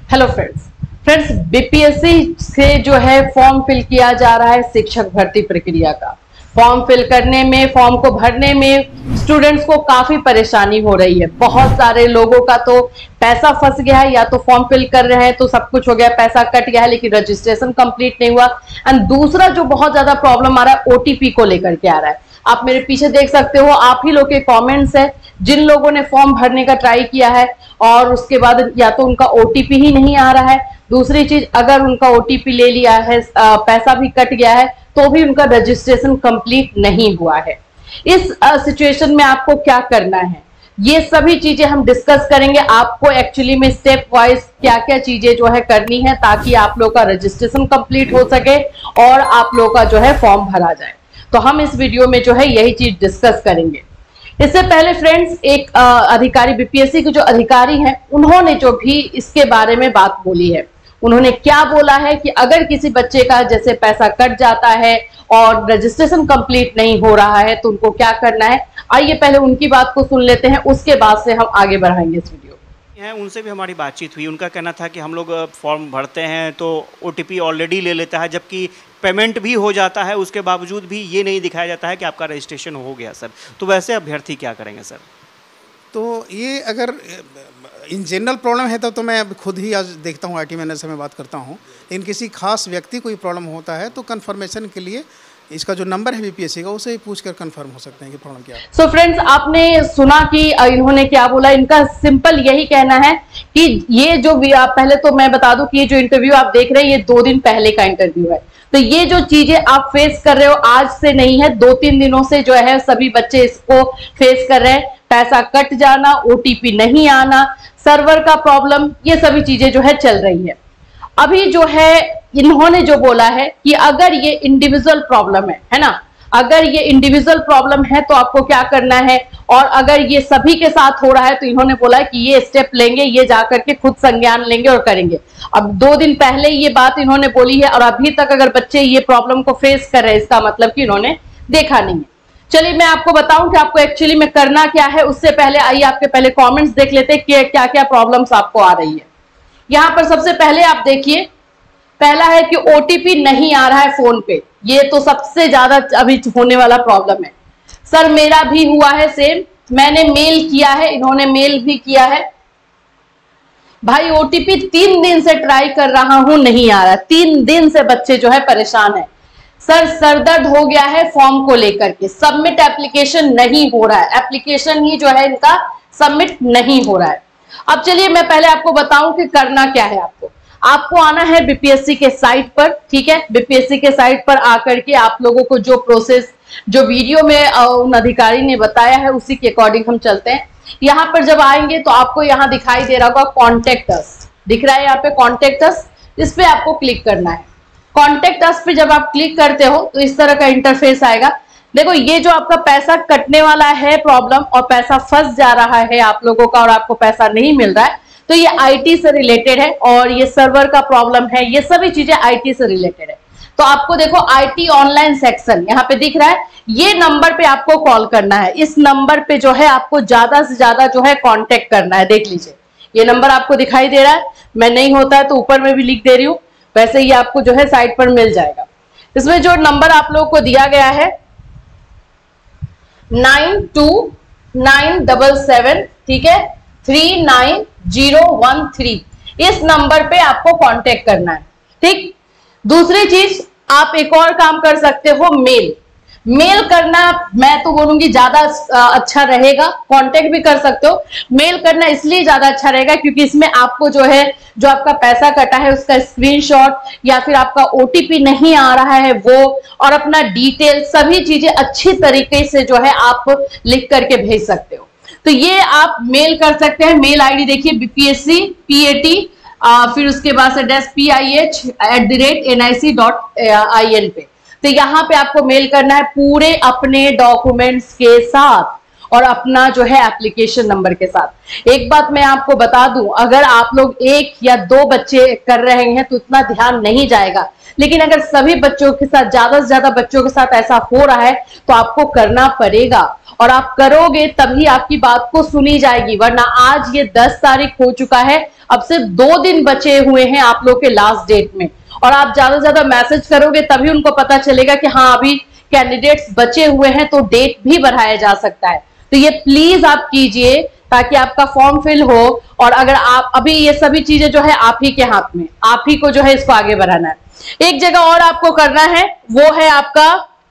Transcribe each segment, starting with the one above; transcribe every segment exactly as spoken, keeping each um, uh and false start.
Hello friends friends BPSC से जो है फॉर्म फिल किया जा रहा है शिक्षक भर्ती प्रक्रिया का। फॉर्म फिल करने में, फॉर्म को भरने में स्टूडेंट्स को काफी परेशानी हो रही है। बहुत सारे लोगों का तो पैसा फंस गया है, या तो फॉर्म फिल कर रहे हैं तो सब कुछ हो गया, पैसा कट गया है लेकिन रजिस्ट्रेशन कंप्लीट नहीं हुआ। एंड दूसरा जो बहुत ज्यादा प्रॉब्लम आ रहा है ओटीपी को लेकर के आ रहा है। आप मेरे पीछे देख सकते हो, आप ही लोग के कमेंट्स है जिन लोगों ने फॉर्म भरने का ट्राई किया है और उसके बाद या तो उनका ओटीपी ही नहीं आ रहा है, दूसरी चीज अगर उनका ओटीपी ले लिया है, पैसा भी कट गया है तो भी उनका रजिस्ट्रेशन कंप्लीट नहीं हुआ है। इस सिचुएशन में आपको क्या करना है, ये सभी चीजें हम डिस्कस करेंगे। आपको एक्चुअली में स्टेप वाइज क्या क्या चीजें जो है करनी है ताकि आप लोग का रजिस्ट्रेशन कंप्लीट हो सके और आप लोग का जो है फॉर्म भरा जाए। तो हम इस वीडियो में जो है यही चीज डिस्कस करेंगे। इससे पहले फ्रेंड्स एक अधिकारी, बीपीएससी के जो अधिकारी हैं, उन्होंने जो भी इसके बारे में बात बोली है, उन्होंने क्या बोला है कि अगर किसी बच्चे का जैसे पैसा कट जाता है और रजिस्ट्रेशन कंप्लीट नहीं हो रहा है तो उनको क्या करना है। आइए पहले उनकी बात को सुन लेते हैं, उसके बाद से हम आगे बढ़ाएंगे इस वीडियो। हैं उनसे भी हमारी बातचीत हुई। उनका कहना था कि हम लोग फॉर्म भरते हैं तो ओटीपी ऑलरेडी ले लेता है, जबकि पेमेंट भी हो जाता है, उसके बावजूद भी ये नहीं दिखाया जाता है कि आपका रजिस्ट्रेशन हो गया सर। तो वैसे अभ्यर्थी क्या करेंगे सर? तो ये अगर इन जनरल प्रॉब्लम है तो, तो मैं खुद ही आज देखता हूँ, आईटी मैनेजर से मैं बात करता हूँ। लेकिन किसी खास व्यक्ति को प्रॉब्लम होता है तो कंफर्मेशन के लिए इसका जो नंबर है बीपीएससी का उसे पूछकर कंफर्म हो सकते हैं कि प्रॉब्लम क्या है। सो फ्रेंड्स, आपने सुना कि इन्होंने क्या बोला। इनका सिंपल यही कहना है कि ये जो पहले तो मैं बता दूं कि ये जो इंटरव्यू आप देख रहे हैं ये दो दिन पहले का इंटरव्यू है। तो ये जो चीजें आप फेस कर रहे हो आज से नहीं है, दो तीन दिनों से जो है सभी बच्चे इसको फेस कर रहे हैं। पैसा कट जाना, ओटीपी नहीं आना, सर्वर का प्रॉब्लम, ये सभी चीजें जो है चल रही है। अभी जो है इन्होंने जो बोला है कि अगर ये इंडिविजुअल प्रॉब्लम है है ना, अगर ये इंडिविजुअल प्रॉब्लम है तो आपको क्या करना है, और अगर ये सभी के साथ हो रहा है तो इन्होंने बोला है कि ये स्टेप लेंगे, ये जाकर के खुद संज्ञान लेंगे और करेंगे। अब दो दिन पहले ये बात इन्होंने बोली है और अभी तक अगर बच्चे ये प्रॉब्लम को फेस कर रहे हैं इसका मतलब कि इन्होंने देखा नहीं है। चलिए मैं आपको बताऊं कि आपको एक्चुअली में करना क्या है। उससे पहले आइए आपके पहले कॉमेंट्स देख लेते हैं कि क्या क्या प्रॉब्लम्स आपको आ रही है। यहाँ पर सबसे पहले आप देखिए, पहला है कि ओटीपी नहीं आ रहा है फोन पे। ये तो सबसे ज्यादा अभी होने वाला प्रॉब्लम है। सर मेरा भी हुआ है सेम, मैंने मेल किया है, इन्होंने मेल भी किया है। भाई ओटीपी तीन दिन से ट्राई कर रहा हूं, नहीं आ रहा। तीन दिन से बच्चे जो है परेशान है। सर सरदर्द हो गया है फॉर्म को लेकर के, सबमिट एप्लीकेशन नहीं हो रहा है, एप्लीकेशन ही जो है इनका सबमिट नहीं हो रहा है। अब चलिए मैं पहले आपको बताऊं कि करना क्या है। आपको आपको आना है बीपीएससी के साइट पर, ठीक है। बीपीएससी के साइट पर आकर के आप लोगों को जो प्रोसेस जो वीडियो में उन अधिकारी ने बताया है उसी के अकॉर्डिंग हम चलते हैं। यहाँ पर जब आएंगे तो आपको यहाँ दिखाई दे रहा होगा कॉन्टेक्ट अस, दिख रहा है यहाँ पे कॉन्टेक्ट अस, इस पे आपको क्लिक करना है। कॉन्टेक्ट अस पे जब आप क्लिक करते हो तो इस तरह का इंटरफेस आएगा। देखो ये जो आपका पैसा कटने वाला है प्रॉब्लम और पैसा फंस जा रहा है आप लोगों का और आपको पैसा नहीं मिल रहा है, तो ये आईटी से रिलेटेड है और ये सर्वर का प्रॉब्लम है, ये सभी चीजें आईटी से रिलेटेड है। तो आपको देखो आईटी ऑनलाइन सेक्शन यहाँ पे दिख रहा है, ये नंबर पे आपको कॉल करना है। इस नंबर पे जो है आपको ज्यादा से ज्यादा जो है कांटेक्ट करना है। देख लीजिए ये नंबर आपको दिखाई दे रहा है, मैं नहीं होता है तो ऊपर में भी लिख दे रही हूँ, वैसे ही आपको जो है साइट पर मिल जाएगा। इसमें जो नंबर आप लोगों को दिया गया है nine two nine double seven, ठीक है, three nine zero one three, इस नंबर पे आपको कांटेक्ट करना है, ठीक। दूसरी चीज आप एक और काम कर सकते हो, मेल मेल करना मैं तो बोलूंगी ज्यादा अच्छा रहेगा। कांटेक्ट भी कर सकते हो, मेल करना इसलिए ज्यादा अच्छा रहेगा क्योंकि इसमें आपको जो है जो आपका पैसा कटा है उसका स्क्रीनशॉट या फिर आपका ओटीपी नहीं आ रहा है वो, और अपना डिटेल सभी चीजें अच्छी तरीके से जो है आप लिख करके भेज सकते हो। तो ये आप मेल कर सकते हैं। मेल आईडी देखिए बीपीएससी पीएटी, फिर उसके बाद से dash P I H at the rate N I C dot I N पे। तो यहाँ पे आपको मेल करना है पूरे अपने डॉक्यूमेंट्स के साथ, और अपना जो है एप्लीकेशन नंबर के साथ। एक बात मैं आपको बता दूं, अगर आप लोग एक या दो बच्चे कर रहे हैं तो इतना ध्यान नहीं जाएगा, लेकिन अगर सभी बच्चों के साथ, ज्यादा से ज्यादा बच्चों के साथ ऐसा हो रहा है तो आपको करना पड़ेगा, और आप करोगे तभी आपकी बात को सुनी जाएगी। वरना आज ये दस तारीख हो चुका है, अब सिर्फ दो दिन बचे हुए हैं आप लोग के लास्ट डेट में, और आप ज्यादा से ज्यादा मैसेज करोगे तभी उनको पता चलेगा कि हाँ अभी कैंडिडेट्स बचे हुए हैं, तो डेट भी बढ़ाया जा सकता है। तो ये प्लीज आप कीजिए ताकि आपका फॉर्म फिल हो। और अगर आप अभी, ये सभी चीजें जो है आप ही के हाथ में, आप ही को जो है इसको आगे बढ़ाना है। एक जगह और आपको करना है, वो है आपका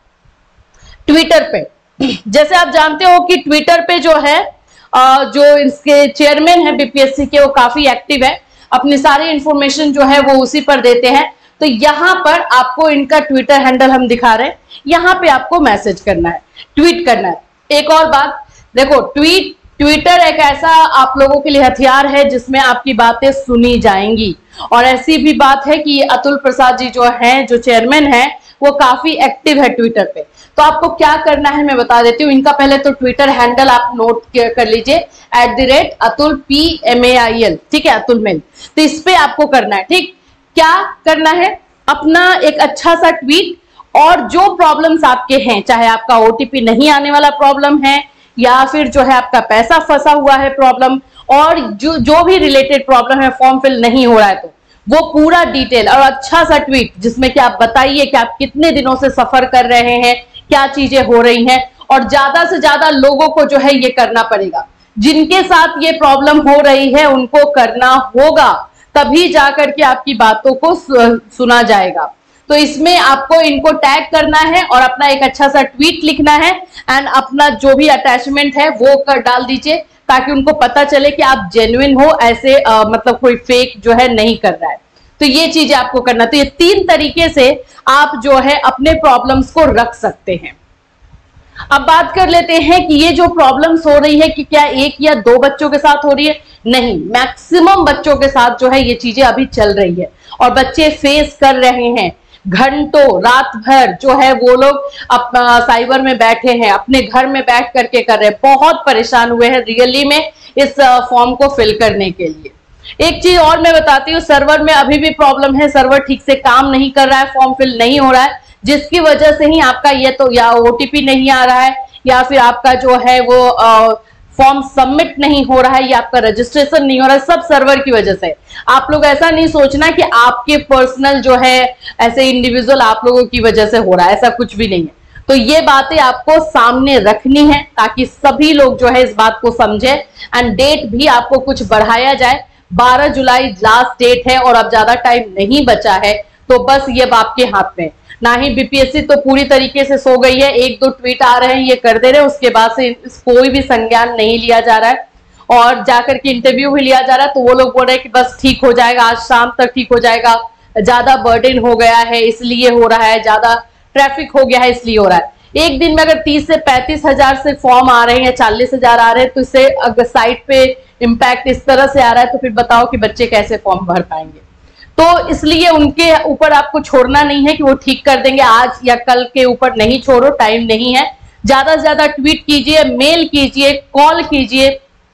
ट्विटर पे। जैसे आप जानते हो कि ट्विटर पे जो है जो इसके चेयरमैन है बीपीएससी के, वो काफी एक्टिव है, अपनी सारी इंफॉर्मेशन जो है वो उसी पर देते हैं। तो यहाँ पर आपको इनका ट्विटर हैंडल हम दिखा रहे हैं, यहाँ पे आपको मैसेज करना है, ट्वीट करना है। एक और बात देखो, ट्वीट ट्विटर एक ऐसा आप लोगों के लिए हथियार है जिसमें आपकी बातें सुनी जाएंगी। और ऐसी भी बात है कि अतुल प्रसाद जी जो हैं, जो चेयरमैन हैं, वो काफी एक्टिव है ट्विटर पे। तो आपको क्या करना है मैं बता देती हूँ। इनका पहले तो ट्विटर हैंडल आप नोट कर लीजिए, at the rate Atul P M A I L, ठीक है, अतुल मेल। तो इस पे आपको करना है, ठीक। क्या करना है, अपना एक अच्छा सा ट्वीट, और जो प्रॉब्लम्स आपके हैं, चाहे आपका ओटीपी नहीं आने वाला प्रॉब्लम है, या फिर जो है आपका पैसा फंसा हुआ है प्रॉब्लम, और जो जो भी रिलेटेड प्रॉब्लम है, फॉर्म फिल नहीं हो रहा है, तो वो पूरा डिटेल और अच्छा सा ट्वीट जिसमें कि आप बताइए कि आप कितने दिनों से सफर कर रहे हैं, क्या चीजें हो रही हैं। और ज्यादा से ज्यादा लोगों को जो है ये करना पड़ेगा, जिनके साथ ये प्रॉब्लम हो रही है उनको करना होगा, तभी जाकर के आपकी बातों को सुना जाएगा। तो इसमें आपको इनको टैग करना है और अपना एक अच्छा सा ट्वीट लिखना है, एंड अपना जो भी अटैचमेंट है वो कर डाल दीजिए, ताकि उनको पता चले कि आप जेन्युइन हो, ऐसे आ, मतलब कोई फेक जो है नहीं कर रहा है। तो ये चीजें आपको करना। तो ये तीन तरीके से आप जो है अपने प्रॉब्लम्स को रख सकते हैं। अब बात कर लेते हैं कि ये जो प्रॉब्लम्स हो रही है कि क्या एक या दो बच्चों के साथ हो रही है। नहीं, मैक्सिमम बच्चों के साथ जो है ये चीजें अभी चल रही है, और बच्चे फेस कर रहे हैं। घंटों रात भर जो है वो लोग अपना साइबर में बैठे हैं, अपने घर में बैठ करके कर रहे हैं, बहुत परेशान हुए हैं रियली में इस फॉर्म को फिल करने के लिए। एक चीज और मैं बताती हूँ, सर्वर में अभी भी प्रॉब्लम है, सर्वर ठीक से काम नहीं कर रहा है, फॉर्म फिल नहीं हो रहा है, जिसकी वजह से ही आपका ये तो या ओटीपी नहीं आ रहा है, या फिर आपका जो है वो आ, फॉर्म सबमिट नहीं हो रहा है, या आपका रजिस्ट्रेशन नहीं हो रहा है, सब सर्वर की वजह से। आप लोग ऐसा नहीं सोचना कि आपके पर्सनल जो है ऐसे इंडिविजुअल आप लोगों की वजह से हो रहा है, ऐसा कुछ भी नहीं है। तो ये बातें आपको सामने रखनी है ताकि सभी लोग जो है इस बात को समझे, एंड डेट भी आपको कुछ बढ़ाया जाए। बारह जुलाई लास्ट डेट है और अब ज्यादा टाइम नहीं बचा है, तो बस ये आपके हाथ में। ना ही बीपीएससी तो पूरी तरीके से सो गई है, एक दो ट्वीट आ रहे हैं ये कर दे रहे हैं, उसके बाद से कोई भी संज्ञान नहीं लिया जा रहा है, और जाकर के इंटरव्यू भी लिया जा रहा है तो वो लोग बोल रहे हैं कि बस ठीक हो जाएगा, आज शाम तक ठीक हो जाएगा, ज्यादा बर्डन हो गया है इसलिए हो रहा है, ज्यादा ट्रैफिक हो गया है इसलिए हो रहा है। एक दिन में अगर तीस से पैंतीस हजार से फॉर्म आ रहे हैं, चालीस हजार आ रहे हैं, तो इससे अगर साइट पे इम्पैक्ट इस तरह से आ रहा है तो फिर बताओ कि बच्चे कैसे फॉर्म भर पाएंगे। तो इसलिए उनके ऊपर आपको छोड़ना नहीं है कि वो ठीक कर देंगे, आज या कल के ऊपर नहीं छोड़ो, टाइम नहीं है। ज्यादा से ज्यादा ट्वीट कीजिए, मेल कीजिए, कॉल कीजिए,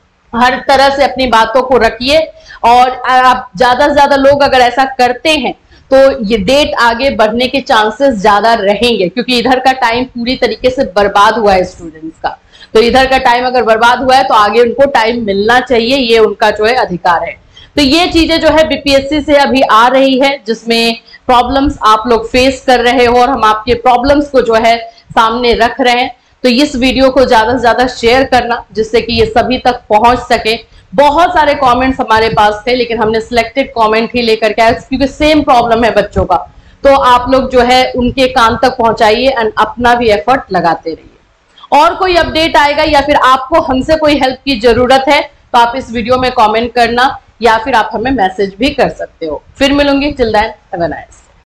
हर तरह से अपनी बातों को रखिए, और आप ज्यादा से ज्यादा लोग अगर ऐसा करते हैं तो ये डेट आगे बढ़ने के चांसेस ज्यादा रहेंगे, क्योंकि इधर का टाइम पूरी तरीके से बर्बाद हुआ है स्टूडेंट्स का। तो इधर का टाइम अगर बर्बाद हुआ है तो आगे उनको टाइम मिलना चाहिए, ये उनका जो है अधिकार है। तो ये चीजें जो है बीपीएससी से अभी आ रही है, जिसमें प्रॉब्लम्स आप लोग फेस कर रहे हो, और हम आपके प्रॉब्लम्स को जो है सामने रख रहे हैं। तो इस वीडियो को ज्यादा से ज्यादा शेयर करना, जिससे कि ये सभी तक पहुंच सके। बहुत सारे कमेंट्स हमारे पास थे, लेकिन हमने सिलेक्टेड कमेंट ही लेकर के आए, क्योंकि सेम प्रॉब्लम है बच्चों का। तो आप लोग जो है उनके कान तक पहुंचाइए एंड अपना भी एफर्ट लगाते रहिए। और कोई अपडेट आएगा या फिर आपको हमसे कोई हेल्प की जरूरत है तो आप इस वीडियो में कमेंट करना, या फिर आप हमें मैसेज भी कर सकते हो। फिर मिलूंगी, till then have a nice.